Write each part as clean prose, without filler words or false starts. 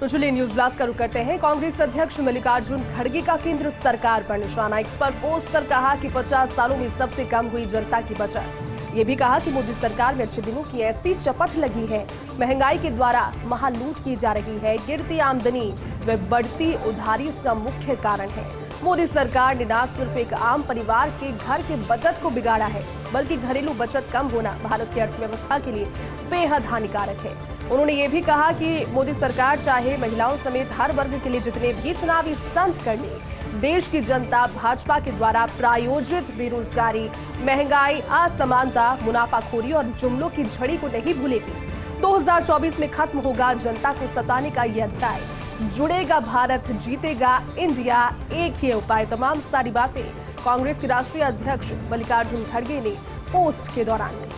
तो चलिए news blast का रुख करते हैं। कांग्रेस अध्यक्ष मल्लिकार्जुन खड़गे का केंद्र सरकार पर निशाना। एक्स पर पोस्ट कर कहा कि 50 सालों में सबसे कम हुई जनता की बचत। ये भी कहा कि मोदी सरकार में अच्छे दिनों की ऐसी चपत लगी है, महंगाई के द्वारा महालूट की जा रही है, गिरती आमदनी व बढ़ती उधारी इसका मुख्य कारण है। मोदी सरकार ने न सिर्फ एक आम परिवार के घर के बचत को बिगाड़ा है, बल्कि घरेलू बचत कम होना भारत की अर्थव्यवस्था के लिए बेहद हानिकारक है। उन्होंने ये भी कहा कि मोदी सरकार चाहे महिलाओं समेत हर वर्ग के लिए जितने भी चुनावी स्टंट कर ले, देश की जनता भाजपा के द्वारा प्रायोजित बेरोजगारी, महंगाई, असमानता, मुनाफाखोरी और जुमलों की झड़ी को नहीं भूलेगी। 2024 में खत्म होगा जनता को सताने का ये अध्याय। जुड़ेगा भारत, जीतेगा इंडिया, एक ही उपाय। तमाम सारी बातें कांग्रेस के राष्ट्रीय अध्यक्ष मल्लिकार्जुन खड़गे ने पोस्ट के दौरान की।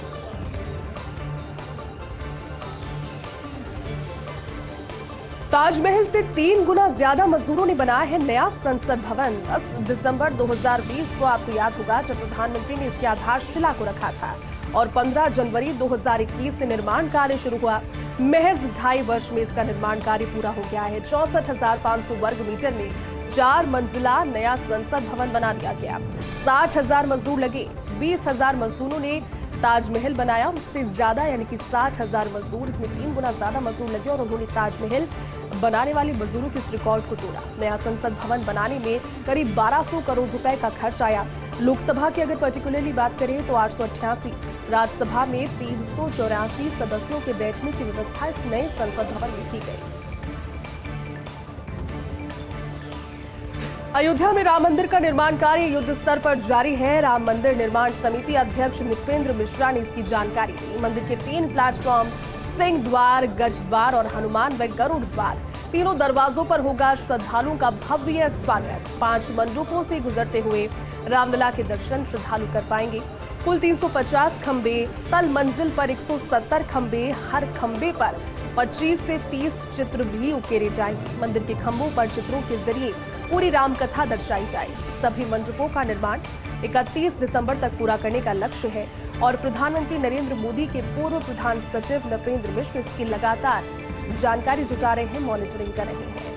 ताजमहल से 3 गुना ज्यादा मजदूरों ने बनाया है नया संसद भवन। 10 दिसंबर 2020 को आपको याद होगा जब प्रधानमंत्री ने इसकी आधारशिला को रखा था और 15 जनवरी 2021 से निर्माण कार्य शुरू हुआ। महज 2.5 वर्ष में इसका निर्माण कार्य पूरा हो गया है। 64,500 वर्ग मीटर में 4 मंजिला नया संसद भवन बना दिया गया। 60,000 मजदूर लगे। 20,000 मजदूरों ने ताजमहल बनाया। उससे ज्यादा यानी कि 60,000 मजदूर, इसमें 3 गुना ज्यादा मजदूर लगे और उन्होंने ताजमहल बनाने वाले मजदूरों के इस रिकॉर्ड को तोड़ा। नया संसद भवन बनाने में करीब 1200 करोड़ रुपए का खर्च आया। लोकसभा की अगर पर्टिकुलरली बात करें तो 888, राज्यसभा में 384 सदस्यों के बैठने की व्यवस्था इस नए संसद भवन में की गई। अयोध्या में राम मंदिर का निर्माण कार्य युद्ध स्तर पर जारी है। राम मंदिर निर्माण समिति अध्यक्ष नृपेंद्र मिश्रा ने इसकी जानकारी दी। मंदिर के 3 प्लेटफॉर्म, सिंह द्वार, गज द्वार और हनुमान व गरुड़ द्वार, तीनों दरवाजों पर होगा श्रद्धालुओं का भव्य स्वागत। 5 मंडपों से गुजरते हुए रामलला के दर्शन श्रद्धालु कर पाएंगे। कुल 350 खंबे, तल मंजिल पर 170 खंबे, हर खंबे पर 25 से 30 चित्र भी उकेरे जाएंगे। मंदिर के खंभों पर चित्रों के जरिए पूरी रामकथा दर्शाई जाएगी। सभी मंडपों का निर्माण 31 दिसंबर तक पूरा करने का लक्ष्य है और प्रधानमंत्री नरेंद्र मोदी के पूर्व प्रधान सचिव नृपेंद्र मिश्र इसकी लगातार जानकारी जुटा रहे हैं, मॉनिटरिंग कर रहे हैं।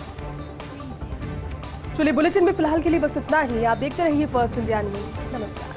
चलिए बुलेटिन में फिलहाल के लिए बस इतना ही। आप देखते रहिए फर्स्ट इंडिया न्यूज। नमस्कार।